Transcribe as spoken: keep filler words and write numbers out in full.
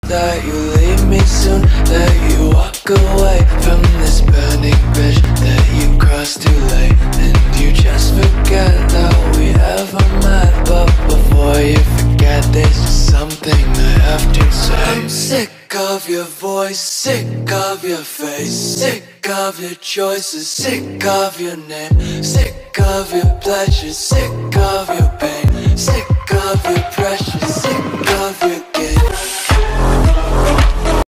that you leave me soon, that you walk away from this burning bridge, that you cross too late, and you just forget that we ever met. But before you forget, there's just something I have to say. I'm sick of your voice, sick of your face, sick of your choices, sick of your name, sick of your pleasures, sick of your pain, sick